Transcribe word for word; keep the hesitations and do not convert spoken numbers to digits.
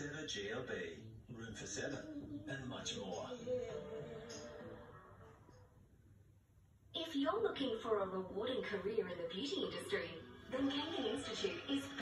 Cera G L B, room for seven, and much more. If you're looking for a rewarding career in the beauty industry, then Kangan Institute is